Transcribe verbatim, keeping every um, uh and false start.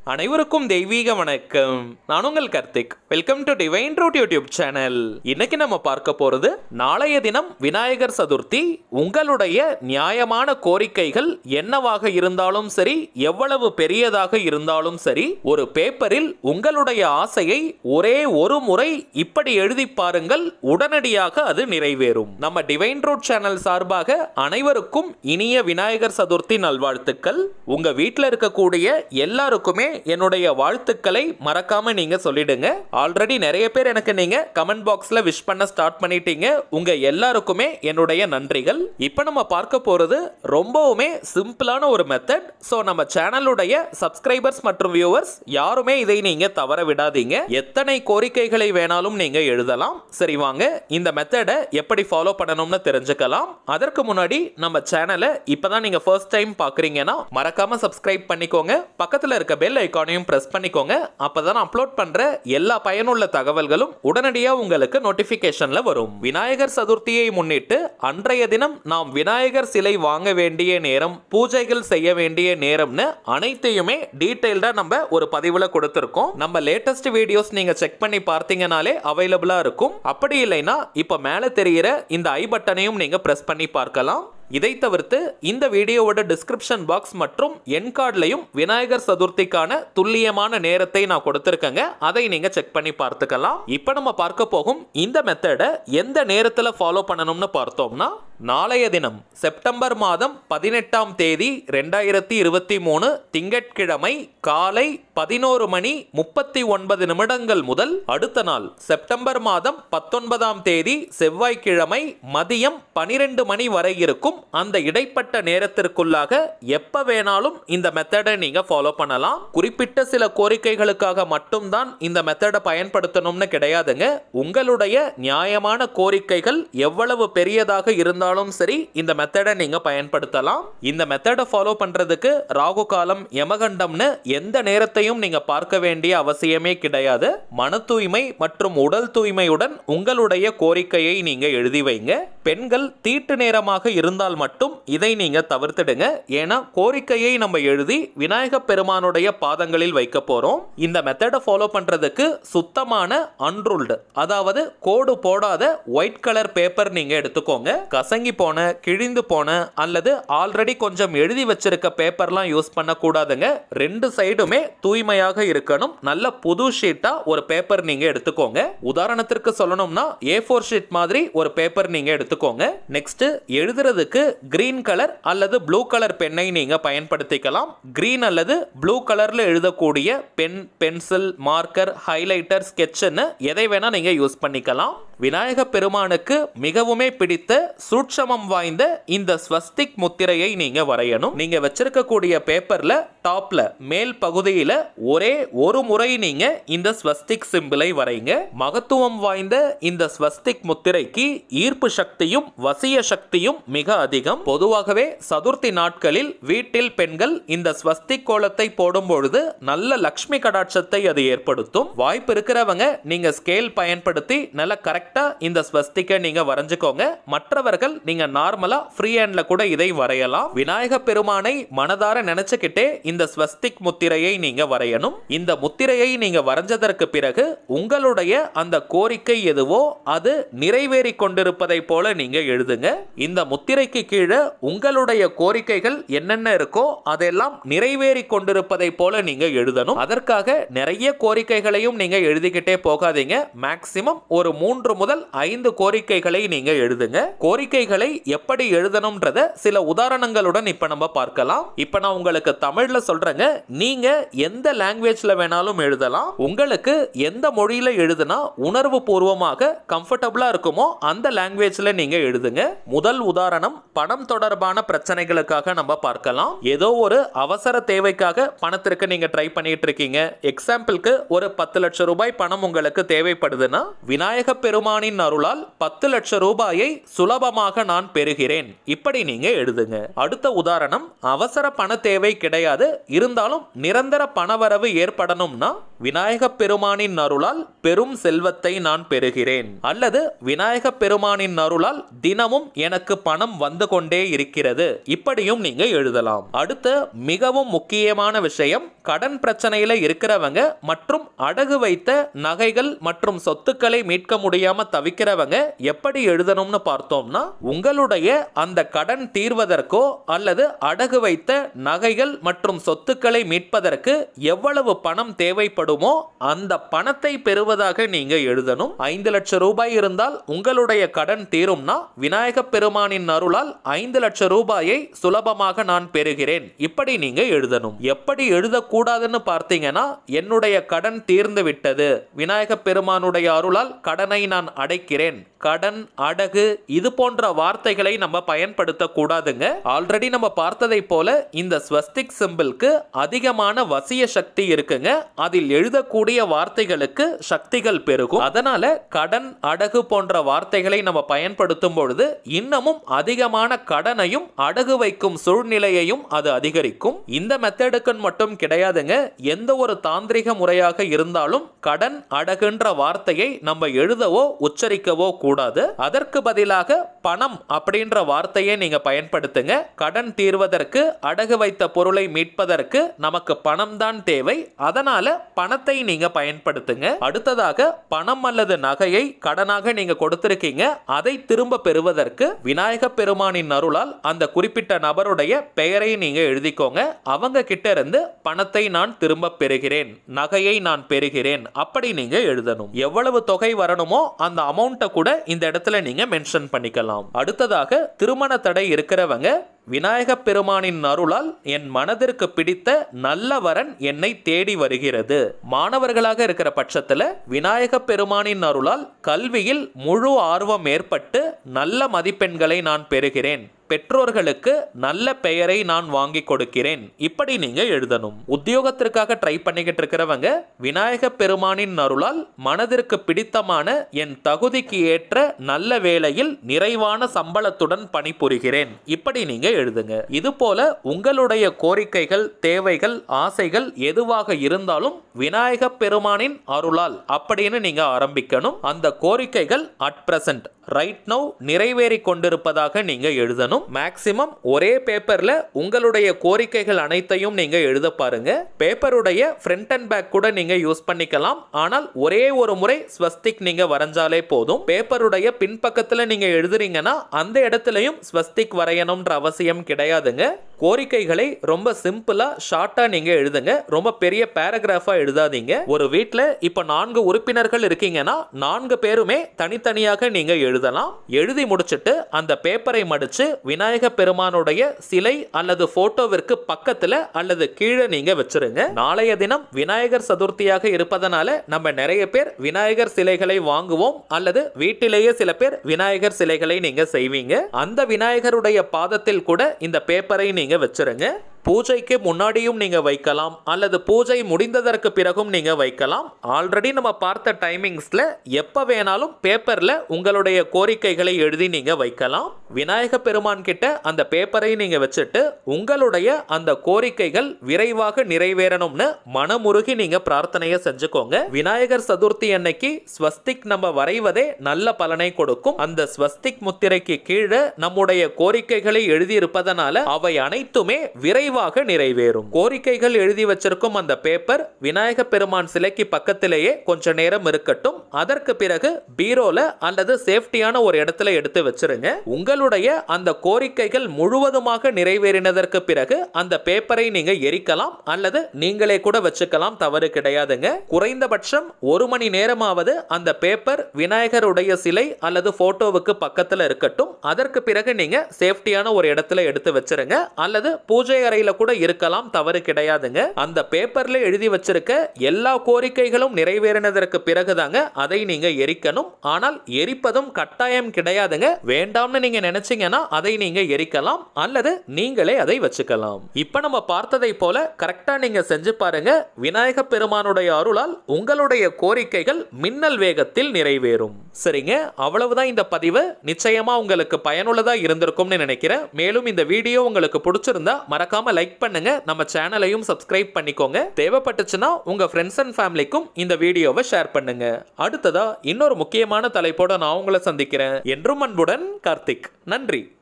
அனைவருக்கும் தெய்வீக வணக்கம். நான் உங்கள் Karthik. Welcome to divine route YouTube channel. இன்னைக்கு நம்ம பார்க்க போறது நாளைய தினம் விநாயகர் சதுர்த்தி. உங்களுடைய நியாயமான கோரிக்கைகள் என்னவாக இருந்தாலும் சரி, எவ்வளவு பெரியதாக இருந்தாலும் சரி, ஒரு பேப்பரில் உங்களுடைய ஆசையை ஒரே ஒரு முறை இப்படி எழுதி பாருங்கள், உடனடியாக அது நிறைவேறும். நம்ம டிவைன் ரூட் சேனல் சார்பாக அனைவருக்கும் இனிய விநாயகர் சதுர்த்தி நல்வாழ்த்துக்கள். உங்க வீட்டில் இருக்கக்கூடிய எல்லாருக்குமே என்னுடைய வாழ்த்துக்களை மறக்காம நீங்க சொல்லிடுங்க. ஆல்ரெடி நிறைய பேர் எனக்கு நீங்க கமெண்ட் பாக்ஸ்ல விஷ் பண்ண ஸ்டார்ட் பண்ணிட்டீங்க. உங்க எல்லாருக்குமே என்னுடைய நன்றிகள். இப்போ நம்ம பார்க்க போறது ரொம்பவுமே சிம்பிளான ஒரு மெத்தட். சோ நம்ம சேனலுடைய சப்ஸ்கிரைபர்ஸ் மற்றும் வியூவர்ஸ் யாருமே இதை நீங்க தவற விடாதீங்க. எத்தனை கோரிக்கைகளை வேணாலும் நீங்க எழுதலாம். சரி, வாங்க இந்த மெத்தடை எப்படி ஃபாலோ பண்ணணும்னு தெரிஞ்சுக்கலாம். அதற்கு முன்னாடி நம்ம சேனலை இப்பதான் நீங்க ஃபர்ஸ்ட் டைம் பாக்குறீங்கன்னா மறக்காம சப்ஸ்கிரைப் பண்ணிக்கோங்க. பக்கத்துல இருக்க பெல் ஐகானையும் பிரஸ் பண்ணிக்கோங்க. அப்பதான் அப்லோட் பண்ற எல்லா பயனுள்ள தகவல்களும் உடனடியாக உங்களுக்கு நோட்டிபிகேஷன்ல வரும். விநாயகர் சதுர்த்தியை முன்னிட்டு அன்றைய தினம் நாம் விநாயகர் சிலை வாங்க வேண்டிய நேரம், பூஜைகள் செய்ய வேண்டிய நேரம்னு அனைத்தையுமே டீடைல்டா நம்ம ஒரு பதிவுல கொடுத்திருக்கோம். நம்ம லேட்டஸ்ட் வீடியோஸ் நீங்க செக் பண்ணி பார்த்தீங்கனாலே அவைலபிளா இருக்கும். அப்படி இல்லைன்னா இப்ப மேல தெரிகிற இந்த ஐ பட்டனையும் நீங்க பிரஸ் பண்ணி பார்க்கலாம். இதை தவிர்த்து இந்த வீடியோவோட டிஸ்கிரிப்ஷன் பாக்ஸ் மற்றும் என் கார்டுலையும் விநாயகர் சதுர்த்திக்கான துல்லியமான நேரத்தை நான் கொடுத்திருக்கேங்க. அதை நீங்க செக் பண்ணி பார்த்துக்கலாம். இப்போ நம்ம பார்க்க போகும் இந்த மெத்தடை எந்த நேரத்தில் ஃபாலோ பண்ணணும்னு பார்த்தோம்னா, நாளைய தினம் செப்டம்பர் மாதம் பதினெட்டாம் தேதி ரெண்டாயிரத்தி இருபத்தி மூணு திங்கட்கிழமை காலை பதினோரு மணி முப்பத்தி ஒன்பது நிமிடங்கள் முதல் அடுத்த நாள் செப்டம்பர் மாதம் பத்தொன்பதாம் தேதி செவ்வாய்க்கிழமை மதியம் பனிரெண்டு மணி வரை இருக்கும். அந்த இடைப்பட்ட நேரத்திற்குள்ளாக எப்ப வேணாலும் இந்த மெத்தடை நீங்க ஃபாலோ பண்ணலாம். குறிப்பிட்ட சில கோரிக்கைகளுக்காக மட்டும்தான் இந்த மெத்தடை பயன்படுத்தணும்னு கிடையாதுங்க. உங்களுடைய நியாயமான கோரிக்கைகள் எவ்வளவு பெரியதாக இருந்தாலும் சரி, இந்த மெத்தடை நீங்க பயன்படுத்தலாம். இந்த மெத்தடை ஃபாலோ பண்றதுக்கு ராகு காலம், யமகண்டம்னு எந்த நேரத்தையும் நீங்க பார்க்க வேண்டிய அவசியமே கிடையாது. மன தூய்மை மற்றும் உடல் தூய்மையுடன் உங்களுடைய கோரிக்கையை நீங்க எழுதி வைங்க. பெண்கள் தீட்டு நேரமாக இருந்தால் மட்டும் இதை நீங்க தவிர்த்திடுங்க. ஏன்னா கோரிக்கையை நம்ம எழுதி விநாயகப் பெருமானுடைய பாதங்களில் வைக்க போறோம். இந்த மெத்தடை ஃபாலோ பண்றதுக்கு சுத்தமான அன்ரூல்டு, அதாவது கோடு போடாத ஒயிட் கலர் பேப்பர் நீங்க எடுத்துக்கோங்க. கசங்கி போன, கிழிந்து போன அல்லது ஆல்ரெடி கொஞ்சம் எழுதி வச்சிருக்க பேப்பர்லாம் யூஸ் பண்ண கூடாதுங்க. ரெண்டு சைடுமே தூய்மையாக இருக்கணும். நல்ல புது ஷீட்டா ஒரு பேப்பர் நீங்க எடுத்துக்கோங்க. உதாரணத்திற்கு சொல்லணும்னா ஏ ஃபோர் ஷீட் மாதிரி ஒரு பேப்பர் நீங்க எடுத்துக்கோங்க. நெக்ஸ்ட் எழுதுறதுக்கு கிரீன் கலர் அல்லது ப்ளூ கலர் பென்னை நீங்க பயன்படுத்திக்கலாம். கிரீன் அல்லது ப்ளூ கலர்ல எழுதக்கூடிய பென், பென்சில், மார்க்கர், ஹைலைட்டர், ஸ்கெட்ச்னு எதை வேணா நீங்க யூஸ் பண்ணிக்கலாம். விநாயக பெருமானுக்கு மிகவுமே பிடித்த சூட்சமம் வாய்ந்த இந்த ஸ்வஸ்திக் முத்திரையை நீங்க வரையணும். நீங்க வச்சிருக்கக்கூடிய பேப்பர்ல டாப்ல மேல் பகுதியில ஒரே ஒரு முறை நீங்க இந்த ஸ்வஸ்திக் சிம்பிளை வரைங்க. மகத்துவம் வாய்ந்த இந்த ஸ்வஸ்திக் முத்திரைக்கு ஈர்ப்பு சக்தியும் வசிய சக்தியும் மிக அதிகம். பொதுவாகவே சதுர்த்தி நாட்களில் வீட்டில் பெண்கள் இந்த ஸ்வஸ்திக் கோலத்தை போடும் பொழுது நல்ல லக்ஷ்மி கடாட்சத்தை அது ஏற்படுத்தும். வாய்ப்பு இருக்கிறவங்க நீங்க ஸ்கேல் பயன்படுத்தி நல்ல கரெக்டா இந்த ஸ்வஸ்திக்கை நீங்க வரைஞ்சுக்கோங்க. மற்றவர்கள் நீங்க நார்மலா ஃப்ரீ ஹேண்ட்ல கூட இதை வரையலாம். விநாயக பெருமானை மனதார நினைச்சுக்கிட்டே இந்த ஸ்வஸ்திக் முத்திரையை நீங்க வரையணும். இந்த முத்திரையை நீங்க வரைஞ்சதற்கு பிறகு உங்களுடைய அந்த கோரிக்கை எதுவோ அது நிறைவேறி கொண்டிருப்பதை போல நீங்க எழுதுங்க. இந்த முத்திரைக்கு கீழே உங்களுடைய கோரிக்கைகள் என்னென்ன இருக்கோ அதெல்லாம் நிறைவேறி கொண்டிருப்பதை போல நீங்க எழுதணும். அதற்காக நிறைய கோரிக்கைகளையும் நீங்க எழுதிக்கிட்டே போகாதீங்க. மேக்சிமம் ஒரு மூன்று முதல் ஐந்து கோரிக்கைகளை நீங்க எழுதுங்க. கோரிக்கைகளை எப்படி எழுதணும்ன்றத சில உதாரணங்களுடன் இப்ப நம்ம பார்க்கலாம். இப்ப நான் உங்களுக்கு தமிழ்ல சொல்றேங்க. நீங்க எந்த லாங்குவேஜ்ல வேணாலும் எழுதலாம். உங்களுக்கு எந்த மொழியில எழுதுனா உணர்வு பூர்வமாக கம்ஃபர்டபிளா இருக்குமோ அந்த லாங்குவேஜ்ல நீங்க எழுதுங்க. முதல் உதாரணம் பணம் தொடர்பான பிரச்சனைகளுக்காக நம்ம பார்க்கலாம். ஏதோ ஒரு அவசர தேவைக்காக பணத்திற்கு நீங்க ட்ரை பண்ணிட்டு இருக்கீங்க. எக்ஸாம்பிளுக்கு ஒரு பத்து லட்சம் ரூபாய் பணம் உங்களுக்கு தேவைப்படுதுன்னா விநாயக பெருமான் பெருமானின் அருளால் பத்து லட்சம் ரூபாயை சுலபமாக நான் பெறுகிறேன். இப்படி நீங்க எழுதுங்க. அடுத்த உதாரணம், அவசர பண தேவை கிடையாது, இருந்தாலும் நிரந்தர பணவரவு ஏற்படணும்னா விநாயக பெருமானின் அருளால் பெரும் செல்வத்தை நான் பெறுகிறேன். அல்லது விநாயக பெருமானின் அருளால் தினமும் எனக்கு பணம் வந்து கொண்டே இருக்கிறது. இப்படியும் நீங்க எழுதலாம். அடுத்த மிகவும் முக்கியமான விஷயம், கடன் பிரச்சனையில இருக்கிறவங்க மற்றும் அடகு வைத்த நகைகள் மற்றும் சொத்துக்களை மீட்க முடியாம தவிக்கிறவங்க எப்படி எழுதணும்னு பார்த்தோம்னா, உங்களுடைய அந்த கடன் தீர்வதற்கோ அல்லது அடகு வைத்த நகைகள் மற்றும் சொத்துக்களை மீட்பதற்கு எவ்வளவு பணம் தேவைப்படுமோ அந்த பணத்தை பெறுவதாக நீங்க எழுதணும். ஐந்து லட்சம் ரூபாய் இருந்தால் உங்களுடைய கடன் தீரும்னா விநாயக பெருமானின் அருளால் ஐந்து லட்சம் ரூபாயை சுலபமாக நான் பெறுகிறேன். இப்படி நீங்க எழுதணும். எப்படி எழுதக்கூடாதுன்னு பார்த்தீங்கன்னா, என்னுடைய கடன் தீர்ந்து விட்டது, விநாயக பெருமானுடைய அருளால் கடனை நான் அடைக்கிறேன், கடன், அடகு, இது போன்ற வார்த்தைகளை நம்ம பயன்படுத்த கூடாதுங்க. ஆல்ரெடி நம்ம பார்த்ததை போல இந்த ஸ்வஸ்திக் சிம்பிளுக்கு அதிகமான வசிய சக்தி இருக்குங்க. அதில் எழுதக்கூடிய வார்த்தைகளுக்கு சக்திகள் பெருகும். அதனால கடன், அடகு போன்ற வார்த்தைகளை நம்ம பயன்படுத்தும் பொழுது இன்னமும் அதிகமான கடனையும் அடகு வைக்கும் சூழ்நிலையையும் அது அதிகரிக்கும். இந்த மெத்தடுக்கு மட்டும் கிடையாதுங்க. எந்த ஒரு தாந்திரிக முறையாக இருந்தாலும் கடன், அடகுன்ற வார்த்தையை நம்ம எழுதவோ உச்சரிக்கவோ கூடாது. அதற்கு பதிலாக பணம் அப்படின்ற வார்த்தையை நீங்க பயன்படுத்துங்க. கடன் தீர்வதற்கு, அடகு வைத்த பொருளை மீட்பதற்கு நமக்கு பணம் தான் தேவை. அதனால பணத்தை நீங்க பயன்படுத்துங்க. அடுத்ததாக, பணம் அல்லது நகையை கடனாக நீங்க கொடுத்திருக்கீங்க, அதை திரும்ப பெறுவதற்கு விநாயக பெருமானின் அருளால் அந்த குறிப்பிட்ட நபருடைய பெயரை நீங்க எழுதிக்கோங்க. அவங்க கிட்ட இருந்து பணத்தை நான் திரும்ப பெறுகிறேன், நகையை நான் பெறுகிறேன், அப்படி நீங்க எழுதணும். எவ்வளவு தொகை வரணுமோ அந்த அமௌண்ட்டை கூட இந்த இடத்துல நீங்க மென்ஷன் பண்ணிக்கலாம். அடுத்ததாக, திருமண தடை இருக்கிறவங்க விநாயக பெருமானின் அருளால் என் மனதிற்கு பிடித்த நல்ல வரன் என்னை தேடி வருகிறது. மாணவர்களாக இருக்கிற பட்சத்துல விநாயக பெருமானின் அருளால் கல்வியில் முழு ஆர்வம் ஏற்பட்டு நல்ல மதிப்பெண்களை நான் பெறுகிறேன். பெற்றோர்களுக்கு நல்ல பெயரை நான் வாங்கி கொடுக்கிறேன். இப்படி நீங்க எழுதணும். உத்தியோகத்திற்காக ட்ரை பண்ணிக்கிட்டு இருக்கிறவங்க விநாயக பெருமானின் அருளால் மனதிற்கு பிடித்தமான என் தகுதிக்கு ஏற்ற நல்ல வேளையில் நிறைவான சம்பளத்துடன் பணிபுரிகிறேன். இப்படி நீங்க எழுதுங்க. இது போல உங்களுடைய கோரிக்கைகள், தேவைகள், ஆசைகள் எதுவாக இருந்தாலும் விநாயக பெருமானின் அருளால் அப்படின்னு நீங்க ஆரம்பிக்கணும். அந்த கோரிக்கைகள் அட் பிரசன்ட், ரைட் நவ் நிறைவேறி கொண்டிருப்பதாக நீங்க எழுதணும். மேக்ஸிமம் ஒரே பேப்பர்ல உங்களுடைய கோரிக்கைகள் அனைத்தையும் நீங்க எழுத பாருங்க. பேப்பருடைய ஃப்ரண்ட் அண்ட் பேக் கூட நீங்க யூஸ் பண்ணிக்கலாம். ஆனால் ஒரே ஒரு முறை ஸ்வஸ்திக் நீங்க வரைஞ்சாலே போதும். பேப்பருடைய பின்பக்கத்துல நீங்க எழுதுறீங்கன்னா அந்த இடத்துலயும் ஸ்வஸ்திக் வரையணும்ன்ற அவசியம் கிடையாதுங்க. கோரிக்கைகளை ரொம்ப சிம்பிளா ஷார்ட்டா நீங்க எழுதுங்க. ரொம்ப பெரிய பேராகிராஃபா எழுதாதீங்க. ஒரு வீட்ல இப்ப நான்கு உறுப்பினர்கள் இருக்கீங்கன்னா நான்கு பேருமே தனித்தனியாக நீங்க எழுதலாம். எழுதி முடிச்சிட்டு அந்த பேப்பரை மடிச்சு விநாயக பெருமானுடைய சிலை அல்லது போட்டோவிற்கு பக்கத்துல அல்லது கீழே நீங்க வச்சிருங்க. நாளைய தினம் விநாயகர் சதுர்த்தியாக இருப்பதனால நம்ம நிறைய பேர் விநாயகர் சிலைகளை வாங்குவோம் அல்லது வீட்டிலேயே சில பேர் விநாயகர் சிலைகளை நீங்க செய்வீங்க. அந்த விநாயகருடைய பாதத்தில் கூட இந்த பேப்பரை நீங்க வச்சிருங்க. பூஜைக்கு முன்னாடியும் நீங்க வைக்கலாம் அல்லது பூஜை முடிந்ததற்கு பிறகும் நீங்க வைக்கலாம். ஆல்ரெடி நம்ம பார்த்த டைமிங்ஸ்ல எப்ப வேணாலும் பேப்பர்ல உங்களுடைய கோரிக்கைகளை எழுதி நீங்க வைக்கலாம். விநாயக பெருமான் கிட்ட அந்த பேப்பரை நீங்க வச்சுட்டு உங்களுடைய அந்த கோரிக்கைகள் விரைவாக நிறைவேறணும்னு மனமுருகி நீங்க பிரார்த்தனையை செஞ்சுக்கோங்க. விநாயகர் சதுர்த்தி அன்னைக்கு ஸ்வஸ்திக் நம்ம வரைவதே நல்ல பலனை கொடுக்கும். அந்த ஸ்வஸ்திக் முத்திரைக்கு கீழே நம்முடைய கோரிக்கைகளை எழுதி இருப்பதனால அவை அனைத்துமே விரை நிறைவேறும். கோரிக்கைகள் எழுதி வச்சிருக்கும் அந்த பேப்பர் விநாயக பெருமான் சிலைக்கு பக்கத்திலேயே கொஞ்ச நேரம் இருக்கட்டும். அதற்கு பிறகு பீரோல அல்லது சேஃப்டியான ஒரு இடத்துல எடுத்து வச்சிருங்க. உங்களுடைய அந்த கோரிக்கைகள் முழுவதுமாக நிறைவேறினதற்கு பிறகு அந்த பேப்பரை நீங்க எரிக்கலாம் அல்லது நீங்களே கூட வச்சுக்கலாம், தவறு கிடையாதுங்க. குறைந்தபட்சம் ஒரு மணி நேரமாவது அந்த பேப்பர் விநாயகருடைய சிலை அல்லது போட்டோவுக்கு பக்கத்துல இருக்கட்டும். அதற்கு பிறகு நீங்க சேஃப்டியான ஒரு இடத்துல எடுத்து வச்சிருங்க அல்லது பூஜை அறை பேப்பர்ல கூட இருக்கலாம், தவறு கிடையாதுங்க. அந்த பேப்பர்ல எழுதி வச்சிருக்க எல்லா கோரிக்கைகளும் நிறைவேறினதற்கு பிறகுதாங்க அதை நீங்க எரிக்கணும். ஆனால் எரிப்பதும் கட்டாயம் கிடையாதுங்க. வேண்டாம்னு நீங்க நினைச்சீங்கன்னா அதை நீங்க எரிக்கலாம் அல்லது நீங்களே அதை வச்சுக்கலாம். இப்ப நம்ம பார்த்ததை போல கரெக்டா நீங்க செஞ்சு பாருங்க. விநாயக பெருமானுடைய அருளால் உங்களுடைய கோரிக்கைகள் மின்னல் வேகத்தில் நிறைவேறும். சரிங்க, அவ்வளவுதான் இந்த பதிவு. நிச்சயமா உங்களுக்கு பயனுள்ளதா இருந்திருக்கும்னு நினைக்கிறேன். மேலும் இந்த வீடியோ உங்களுக்கு பிடிச்சிருந்தா மறக்காம லைக் பண்ணுங்க. நம்ம சேனலையும் சப்ஸ்கிரைப் பண்ணிக்கோங்க. தேவைப்பட்டுச்சுன்னா உங்க ஃப்ரெண்ட்ஸ் அண்ட் ஃபேமிலிக்கும் இந்த வீடியோவை ஷேர் பண்ணுங்க. அடுத்ததா இன்னொரு முக்கியமான தலைப்போட நான் உங்களை சந்திக்கிறேன். என்றும் அன்புடன் கார்த்திக். நன்றி.